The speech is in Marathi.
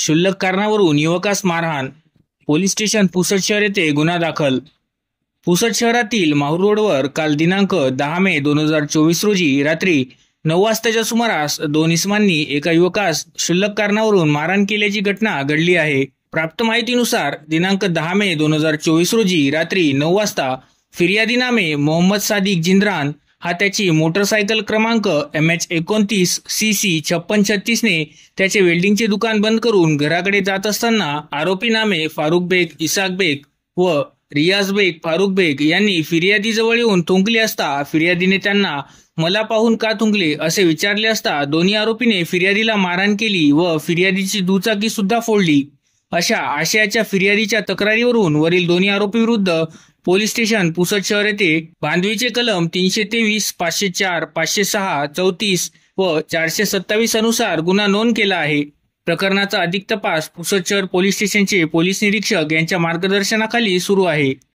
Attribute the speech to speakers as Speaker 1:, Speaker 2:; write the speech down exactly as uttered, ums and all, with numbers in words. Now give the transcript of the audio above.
Speaker 1: क्षुल्लक कारणावरून युवकास मारहाण. पोलीस स्टेशन पुसद शहर येथे गुन्हा दाखल. पुसद शहरातील माहूर रोडवर काल दिनांक दहा मे दोन हजार चोवीस रोजी रात्री नऊ वाजताच्या सुमारास दोन इसमांनी एका युवकास क्षुल्लक कारणावरून मारहाण केल्याची घटना घडली आहे. प्राप्त माहितीनुसार दिनांक दहा मे दोन हजार चोवीस रोजी रात्री नऊ वाजता फिर्यादी नामे मोहम्मद सादिक जिंद्रान हा त्याची मोटरसायकल क्रमांक एम एच एकोणतीस सी सी छप्पन छत्तीस ने त्याचे वेल्डिंगचे दुकान बंद करून घराकडे जात असताना आरोपी नामे फारुख बेग इसाक बेग व रियाज बेग फारुख बेग यांनी फिर्यादी जवळ येऊन थुंकले असता फिर्यादीने त्यांना मला पाहून का थुंकले असे विचारले असता दोन्ही आरोपीने फिर्यादीला मारहाण केली व फिर्यादीची दुचाकी सुद्धा फोडली. अशा आशयाच्या फिर्यादीच्या तक्रारीवरून वरील दोन्ही आरोपी विरुद्ध पोलीस स्टेशन पुसद शहर येथे बांधवीचे कलम तीनशे तेवीस पाचशे चार पाचशे सहा चौतीस व चारशे सत्तावीस अनुसार गुन्हा नोंद केला आहे. प्रकरणाचा अधिक तपास पुसद शहर पोलीस स्टेशनचे पोलीस निरीक्षक यांच्या मार्गदर्शनाखाली सुरू आहे.